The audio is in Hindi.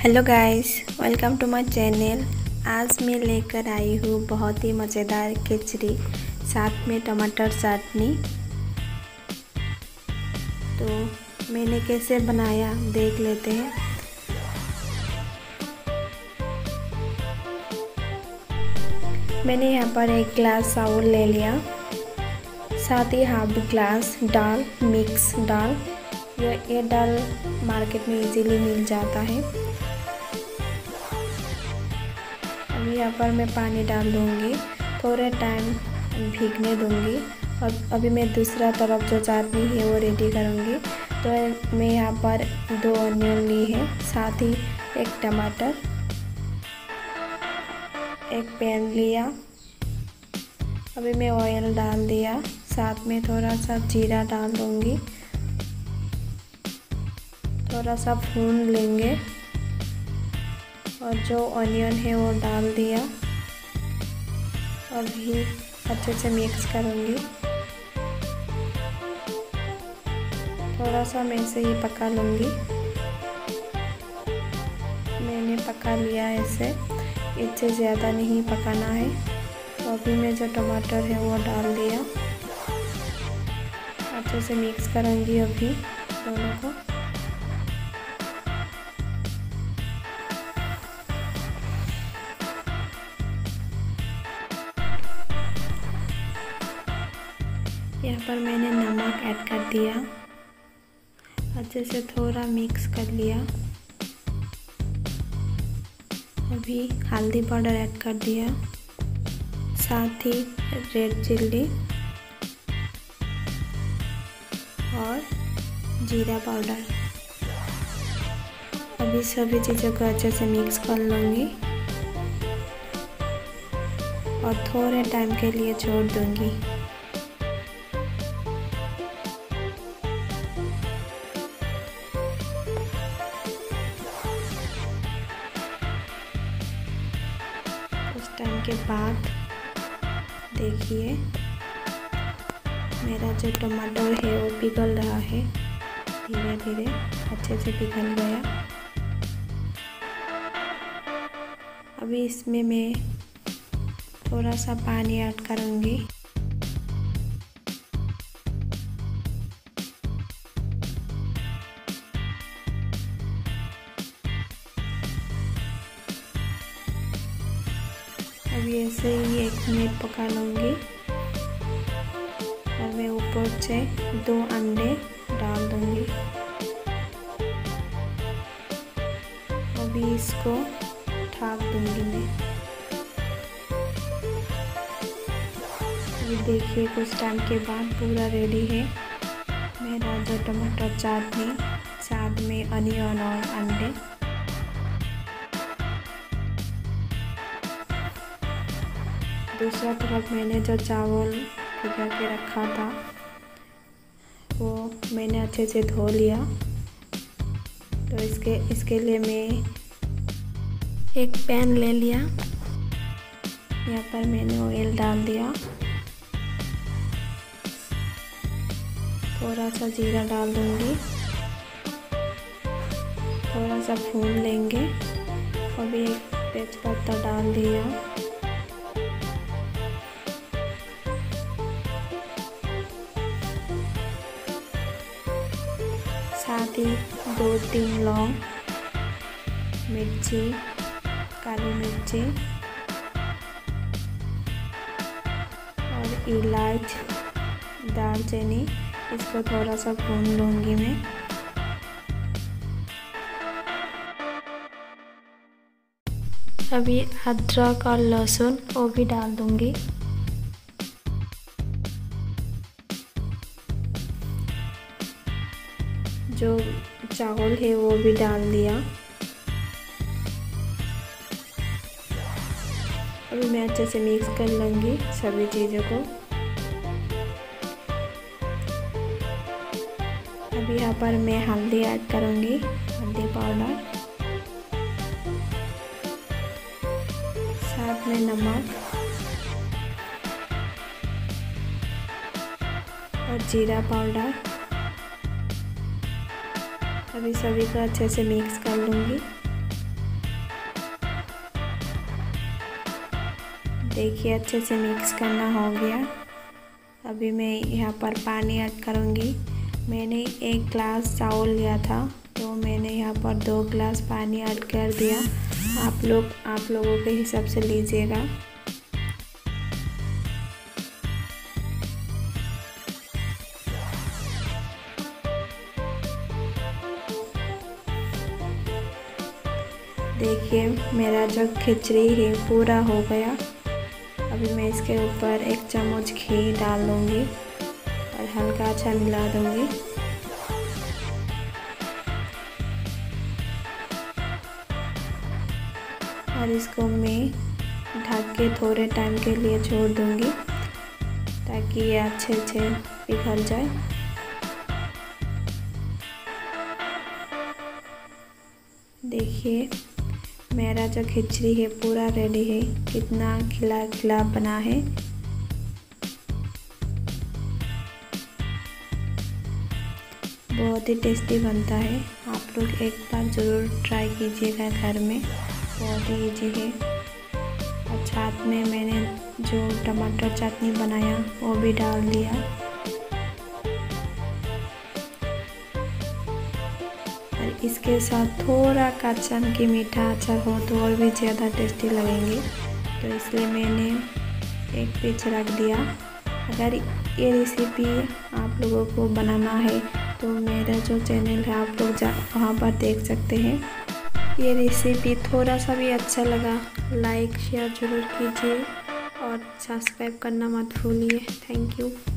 Hello guys, welcome to my channel. आज मैं लेकर आई हूँ बहुत ही मज़ेदार खिचड़ी, साथ में टमाटर चटनी। तो मैंने कैसे बनाया देख लेते हैं। मैंने यहाँ पर एक गिलास चावल ले लिया, साथ ही हाफ ग्लास दाल, मिक्स दाल। ये दाल मार्केट में इजीली मिल जाता है। अभी यहाँ पर मैं पानी डाल दूँगी, थोड़े टाइम भीगने दूँगी। और अभी मैं दूसरा तरफ जो चटनी है वो रेडी करूँगी। तो मैं यहाँ पर 2 अनियन ली है, साथ ही एक टमाटर, एक पैन लिया। अभी मैं ऑयल डाल दिया, साथ में थोड़ा सा जीरा डाल दूँगी। थोड़ा सा भून लेंगे और जो ऑनियन है वो डाल दिया और भी अच्छे से मिक्स करूँगी। थोड़ा सा मैं इसे ही पका लूँगी। मैंने पका लिया ऐसे, इससे ज़्यादा नहीं पकाना है। तो अभी मैं जो टमाटर है वो डाल दिया, अच्छे से मिक्स करूँगी अभी दोनों को। यहाँ पर मैंने नमक ऐड कर दिया, अच्छे से थोड़ा मिक्स कर लिया। अभी हल्दी पाउडर ऐड कर दिया, साथ ही रेड चिल्ली और जीरा पाउडर। अभी सभी चीज़ों को अच्छे से मिक्स कर लूँगी और थोड़े टाइम के लिए छोड़ दूँगी। टाइम के बाद देखिए मेरा जो टमाटर है वो पिघल रहा है, धीरे धीरे अच्छे से पिघल गया। अभी इसमें मैं थोड़ा सा पानी ऐड करूँगी। अभी ऐसे ही 1 मिनट पका लूँगी और मैं ऊपर से 2 अंडे डाल दूँगी। अभी इसको ढक दूँगी मैं। अभी देखिए कुछ टाइम के बाद पूरा रेडी है मेरा जो टमाटर चटनी, साथ में अनियन और अंडे। दूसरा तरफ मैंने जो चावल भिगा के रखा था वो मैंने अच्छे से धो लिया। तो इसके लिए मैं एक पैन ले लिया। यहाँ पर मैंने ऑयल डाल दिया, थोड़ा सा जीरा डाल दूँगी, थोड़ा सा भून लेंगे। अभी एक तेज़पत्ता डाल दिया, साथ ही 2-3 लौंग, मिर्ची, काली मिर्ची और इलायची, दालचीनी, इसको थोड़ा सा भून लूँगी मैं। अभी अदरक और लहसुन वो भी डाल दूँगी। जो चावल है वो भी डाल दिया। अभी मैं अच्छे से मिक्स कर लूँगी सभी चीज़ों को। अभी यहाँ पर मैं हल्दी ऐड करूँगी, हल्दी पाउडर, साथ में नमक और जीरा पाउडर। अभी सभी को अच्छे से मिक्स कर लूँगी। देखिए अच्छे से मिक्स करना हो गया। अभी मैं यहाँ पर पानी ऐड करूँगी। मैंने 1 गिलास चावल लिया था तो मैंने यहाँ पर 2 गिलास पानी ऐड कर दिया। आप लोगों के हिसाब से लीजिएगा। देखिए मेरा जो खिचड़ी है पूरा हो गया। अभी मैं इसके ऊपर 1 चम्मच घी डाल दूँगी और हल्का अच्छा मिला दूँगी। और इसको मैं ढक के थोड़े टाइम के लिए छोड़ दूँगी ताकि ये अच्छे से पिघल जाए। देखिए मेरा जो खिचड़ी है पूरा रेडी है। कितना खिला खिला बना है। बहुत ही टेस्टी बनता है। आप लोग एक बार ज़रूर ट्राई कीजिएगा घर में। बहुत ही इजी है। और साथ में मैंने जो टमाटर चटनी बनाया वो भी डाल दिया। और इसके साथ थोड़ा कच्चा की मीठा अचार हो तो और भी ज़्यादा टेस्टी लगेंगे। तो इसलिए मैंने एक पीस रख दिया। अगर ये रेसिपी आप लोगों को बनाना है तो मेरा जो चैनल है आप लोग वहाँ पर देख सकते हैं। ये रेसिपी थोड़ा सा भी अच्छा लगा लाइक शेयर ज़रूर कीजिए और सब्सक्राइब करना मत भूलिए। Thank you.